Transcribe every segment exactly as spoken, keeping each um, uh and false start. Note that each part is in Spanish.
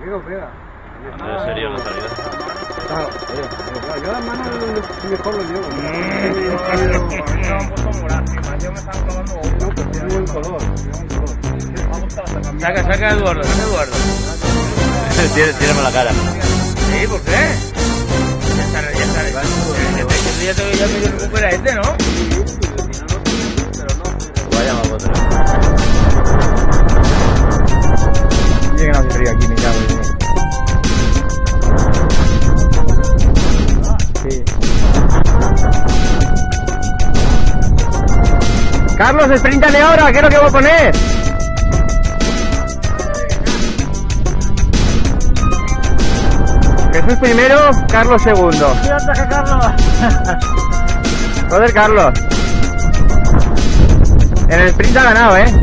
Friega, friega. ¿En serio no salía? Claro, yo las manos mejor lo llevo. Saca, saca a Eduardo, saca a Eduardo. Tírame la cara. Sí, ¿por qué? Ya está, ya está. Ya te ya me recupera este, ¿no? Vaya más otra. Llega una tontería aquí, me cago en. Sí. Carlos, espríntale ahora, ¿qué es lo que voy a poner? Jesús primero, Carlos segundo. ¡Cuídate, Carlos! Joder, Carlos. En el sprint ha ganado, ¿eh?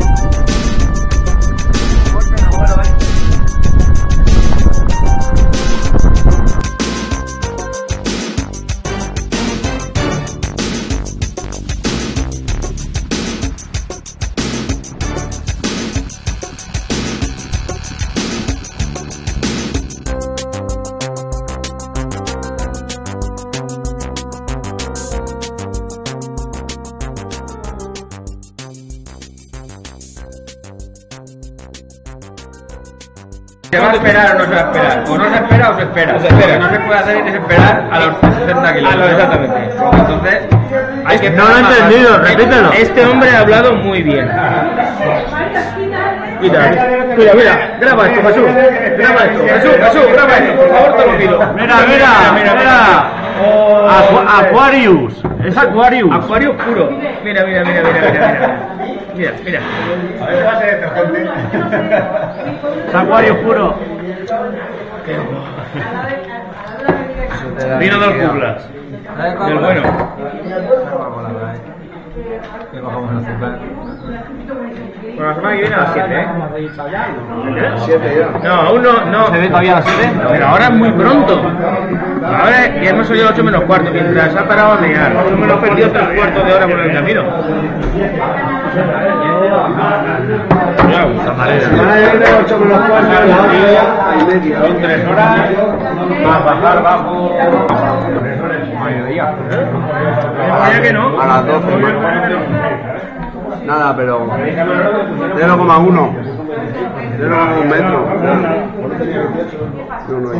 ¿Se va a esperar o no se va a esperar? O no se espera o se espera. Se espera. No se puede hacer es esperar a los sesenta kilómetros. Exactamente. Entonces, hay que... No lo he entendido, repítelo. Este hombre ha hablado muy bien. Mira, mira, mira, graba esto, Jesús. Graba esto, Jesús, Jesús, graba esto, por favor, te lo pido. Mira, mira, mira, mira. Aquarius. Es Aquarius. Aquarius puro. Mira, mira, mira, mira, mira, mira. Mira, mira. A ver, va a ser detergente. Es Aquarius puro. Vino del Cublas. Del bueno. Le bajamos el azúcar. Bueno, la semana que viene a las siete, ¿eh? siete ya. No, aún no, no. ¿Se ve todavía a las siete? Pero ahora es muy pronto. Ahora ya hemos oído ocho menos cuarto, mientras ha parado a mear. Más o menos perdido tres cuartos de hora por el camino. Ya, puta madre. ocho menos cuarto, y media. Son tres horas. Va a bajar, bajo. Mediodía. Ya que no. A las doce. Nada, pero cero coma uno. cero coma uno metro. No, no,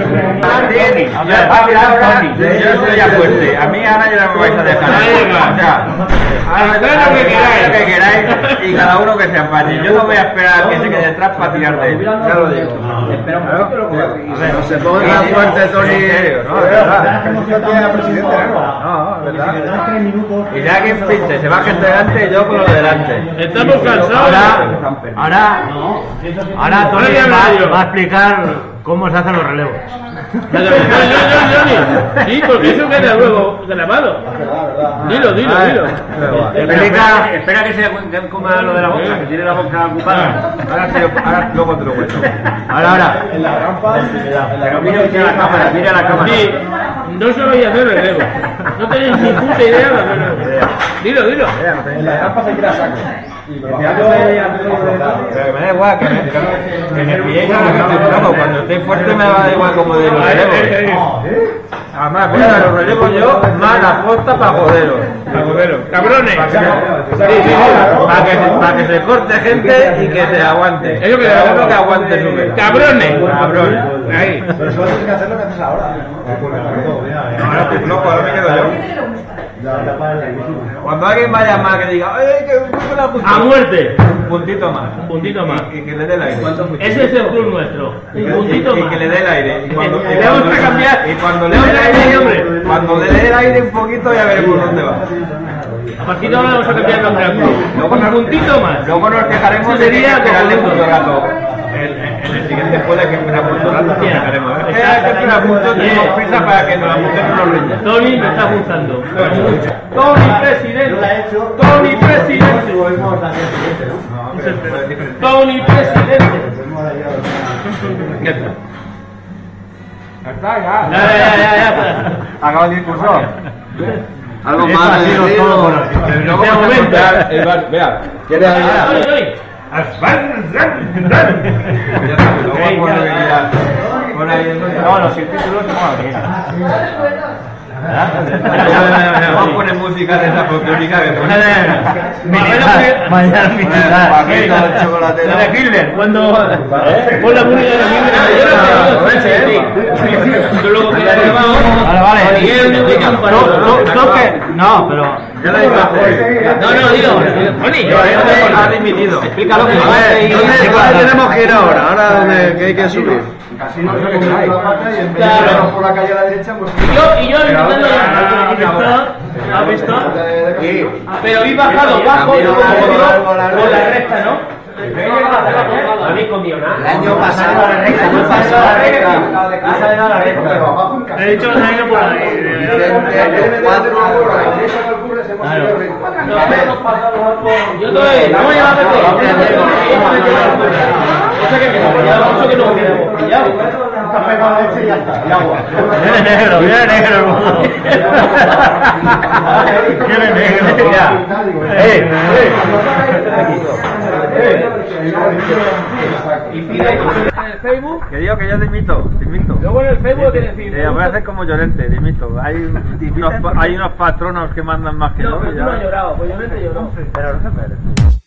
Yo estoy ya fuerte. A mí ahora ya no me vais a dejar. O sea, haced lo que queráis, lo que queráis y cada uno que se apañe. Yo no voy a esperar a que se quede detrás para tirar de él. Ya lo digo. Espera un poquito. no se ponga tan fuerte, Tony. En serio, ¿no? De verdad. No, ¿verdad? Y ya que pinche, se va gente delante y yo con lo de delante. Estamos cansados. Ahora, ahora, ahora Tony va, va a explicar cómo se hacen los relevos. Sí, porque eso queda luego grabado. Dilo, dilo, dilo. Explica, espera que se coma lo de la boca, que tiene la boca ocupada. Ahora, te, ahora luego te lo cuento. Ahora, ahora. En la rampa. Pero mira, mira la cámara, mira la cámara. Sí, no sabéis hacer relevo. No tenéis ni puta idea de hacer relevo. Dilo, dilo. En la rampa se queda saco. Pero me da igual, que me, que me pilléis a lo que estoy flojo. Cuando estoy fuerte me da igual como de los relevos. Además, mira, los relevos yo, más la posta para joderos. Para joderos. ¡Cabrones! Sí, sí, sí. Para que, para que se corte gente y que se aguante. Es lo que le que aguante súper. ¡Cabrones! ¡Cabrones! Ahí. Pero solo tienes que hacer lo que haces ahora. Ahora estoy flojo, ahora me quedo yo. Cuando alguien vaya más que diga, ¡ay, que una puntita! ¡A muerte! Un puntito más. Un puntito más. Y, y que le dé el aire. Ese es el club nuestro. Y, Un puntito y, y más. que le dé el aire. Y cuando, y Le cuando, vamos a cambiar. y cuando le dé el aire, hombre, cuando le dé el aire un poquito ya veremos dónde va. A partir de ahora vamos a cambiar el nombre al club. Luego Un nos, puntito más. luego nos quejaremos de Sería que esperarle como- mucho rato. En, en, en el siguiente puede que espera mucho rato, nos quejaremos. Es que hay que esperar mucho, tenemos prisa para que la mujer no nos riña. Tony me está gustando. Tony presidente. Tony presidente. Tony presidente. ¿Qué tal? Ya está, ya. Ya, ya, ya, ya. Acaba el discurso. Algo Esto más ha de sido decir. todo por hoy. Pero De luego vamos a momento. contar el bar- Vea, ¿quieres Tony, ayudar? Tony. No, los subtítulos no lo tienen. Vamos a poner música de esa folclórica que pone Mañana militar. Paquito, chocolate. La de Hitler. Cuando pon la música de Hitler. Luego que la grabamos. Vale, vale. Toque. No, pero. Ya la he dicho. No, no, dilo. Poli. Ha dimitido. Explícalo que A ver, ¿dónde, ¿dónde tenemos que ir ahora? Ahora, ¿dónde que hay que subir? Casi no sé que hay. Claro. Por la calle a la derecha, pues. Y yo, y yo intentando ¿has visto? Pero vi bajado bajo y como por la recta, ¿no? No habéis comido nada. El año pasado la recta, el año pasado la recta. He dicho que se ha ido por ahí. Yo todavía, vamos a llevar a cosa que me ha mucho que no me queda pillado. Está pegado a este y ya está. Y agua. Viene negro, viene negro el mundo. Viene negro, ya. ¡Eh! Y pide en el Facebook. Que digo que yo te invito, te invito. Luego en el Facebook tienes que Eh, voy a hacer como Llorente, te invito. Hay unos, hay unos patronos que mandan más que yo. No, pero tú no has llorado, pues Llorente lloró. Pero no se puede.